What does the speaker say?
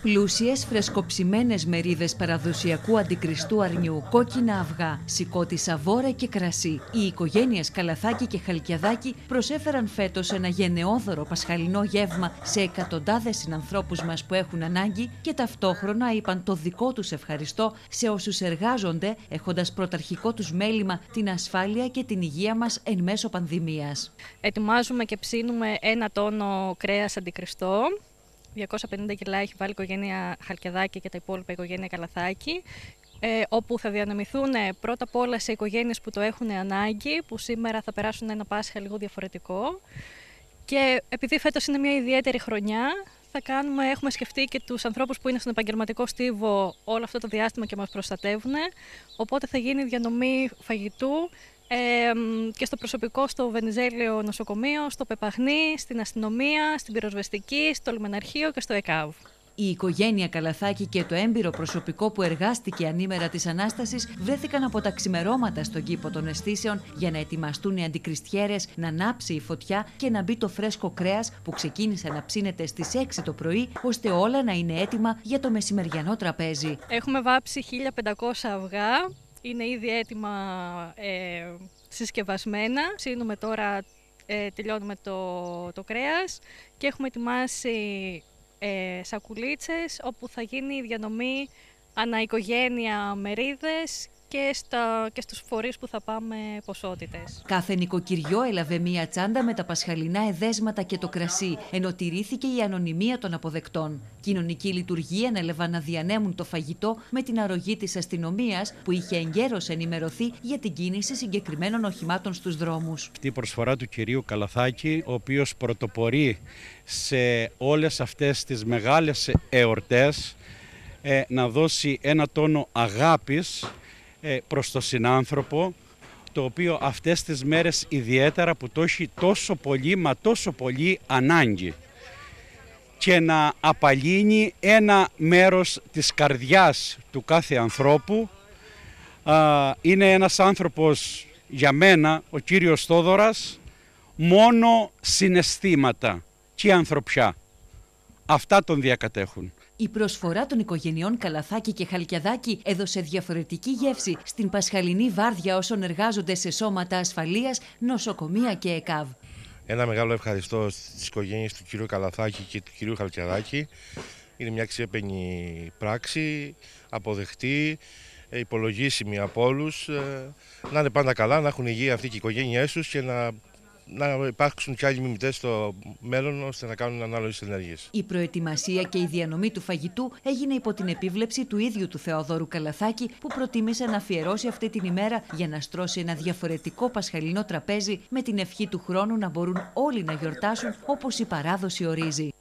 Πλούσιες φρεσκοψημένες μερίδες παραδοσιακού αντικριστού αρνιού, κόκκινα αυγά, σηκώτη σαβόρα και κρασί. Οι οικογένειες Καλαθάκη και Χαλκιαδάκη προσέφεραν φέτος ένα γενναιόδωρο πασχαλινό γεύμα σε εκατοντάδες συνανθρώπους μας που έχουν ανάγκη και ταυτόχρονα είπαν το δικό τους ευχαριστώ σε όσους εργάζονται, έχοντας πρωταρχικό τους μέλημα την ασφάλεια και την υγεία μας εν μέσω πανδημίας. Ετοιμάζουμε και ψήνουμε 1 τόνο κρέας αντικριστό. 250 κιλά έχει βάλει η οικογένεια Χαλκιαδάκη και τα υπόλοιπα οικογένεια Καλαθάκη, όπου θα διανεμηθούν πρώτα απ' όλα σε οικογένειες που το έχουν ανάγκη, που σήμερα θα περάσουν ένα Πάσχα λίγο διαφορετικό. Και επειδή φέτος είναι μια ιδιαίτερη χρονιά, έχουμε σκεφτεί και τους ανθρώπους που είναι στον επαγγελματικό στίβο όλο αυτό το διάστημα και μας προστατεύουν, οπότε θα γίνει διανομή φαγητού και στο προσωπικό στο Βενιζέλιο νοσοκομείο, στο Πεπαχνή, στην αστυνομία, στην πυροσβεστική, στο λιμεναρχείο και στο ΕΚΑΒ. Η οικογένεια Καλαθάκη και το έμπειρο προσωπικό που εργάστηκε ανήμερα της Ανάστασης βρέθηκαν από τα ξημερώματα στον κήπο των αισθήσεων για να ετοιμαστούν οι αντικριστιέρες, να ανάψει η φωτιά και να μπει το φρέσκο κρέας που ξεκίνησε να ψήνεται στις 6 το πρωί, ώστε όλα να είναι έτοιμα για το μεσημεριανό τραπέζι. Έχουμε βάψει 1500 αυγά, είναι ήδη έτοιμα συσκευασμένα. Ψήνουμε τώρα, τελειώνουμε το κρέας και έχουμε ετοιμάσει σακουλίτσες όπου θα γίνει η διανομή ανά οικογένεια μερίδες και στους φορείς που θα πάμε ποσότητες. Κάθε νοικοκυριό έλαβε μία τσάντα με τα πασχαλινά εδέσματα και το κρασί, ενώ τηρήθηκε η ανωνυμία των αποδεκτών. Κοινωνική λειτουργία ανέλαβαν να διανέμουν το φαγητό με την αρρωγή της αστυνομίας, που είχε εγκαίρως ενημερωθεί για την κίνηση συγκεκριμένων οχημάτων στους δρόμους. Αυτή η προσφορά του κυρίου Καλαθάκη, ο οποίος πρωτοπορεί σε όλες αυτές τις μεγάλες εορτές, να δώσει 1 τόνο αγάπης προς τον συνάνθρωπο, το οποίο αυτές τις μέρες ιδιαίτερα που το έχει τόσο πολύ μα τόσο πολύ ανάγκη, και να απαλύνει ένα μέρος της καρδιάς του κάθε ανθρώπου. Είναι ένας άνθρωπος, για μένα, ο κύριος Θόδωρας, μόνο συναισθήματα και ανθρωπιά. Αυτά τον διακατέχουν. Η προσφορά των οικογενειών Καλαθάκη και Χαλκιαδάκη έδωσε διαφορετική γεύση στην πασχαλινή βάρδια όσων εργάζονται σε σώματα ασφαλείας, νοσοκομεία και ΕΚΑΒ. Ένα μεγάλο ευχαριστώ στις οικογένειες του κυρίου Καλαθάκη και του κυρίου Χαλκιαδάκη. Είναι μια αξιέπαινη πράξη, αποδεκτή, υπολογίσιμη από όλους. Να είναι πάντα καλά, να έχουν υγεία αυτοί και οι οικογένειές τους και να υπάρξουν και άλλοι μιμητές στο μέλλον ώστε να κάνουν ανάλογες ενέργειες. Η προετοιμασία και η διανομή του φαγητού έγινε υπό την επίβλεψη του ίδιου του Θεοδόρου Καλαθάκη, που προτίμησε να αφιερώσει αυτή την ημέρα για να στρώσει ένα διαφορετικό πασχαλινό τραπέζι με την ευχή του χρόνου να μπορούν όλοι να γιορτάσουν όπως η παράδοση ορίζει.